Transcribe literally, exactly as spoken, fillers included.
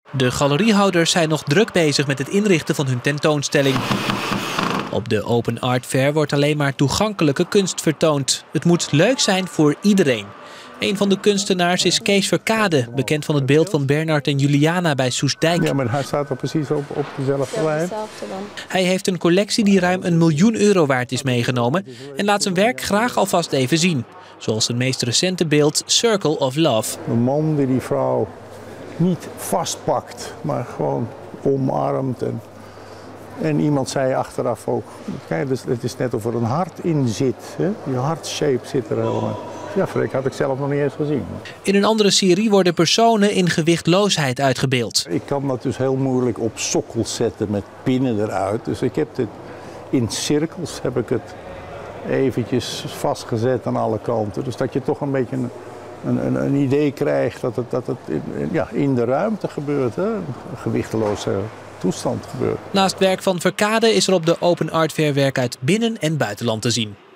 De galeriehouders zijn nog druk bezig met het inrichten van hun tentoonstelling. Op de Open Art Fair wordt alleen maar toegankelijke kunst vertoond. Het moet leuk zijn voor iedereen. Een van de kunstenaars is Kees Verkade, bekend van het beeld van Bernard en Juliana bij Soestdijk. Ja, maar hij staat er precies op, op dezelfde lijn. Hij heeft een collectie die ruim een miljoen euro waard is meegenomen en laat zijn werk graag alvast even zien. Zoals zijn meest recente beeld Circle of Love. Een man die die vrouw niet vastpakt, maar gewoon omarmt. En, en iemand zei achteraf ook, kijk, dus het is net of er een hart in zit. Hè? Je hartshape zit er helemaal. Ja, Freek, had ik zelf nog niet eens gezien. In een andere serie worden personen in gewichtloosheid uitgebeeld. Ik kan dat dus heel moeilijk op sokkels zetten met pinnen eruit. Dus ik heb dit in cirkels heb ik het eventjes vastgezet aan alle kanten. Dus dat je toch een beetje een, een, een idee krijgt dat het, dat het in, ja, in de ruimte gebeurt. Hè? Een gewichtloze toestand gebeurt. Naast werk van Verkade is er op de Open Art Fair werk uit binnen- en buitenland te zien.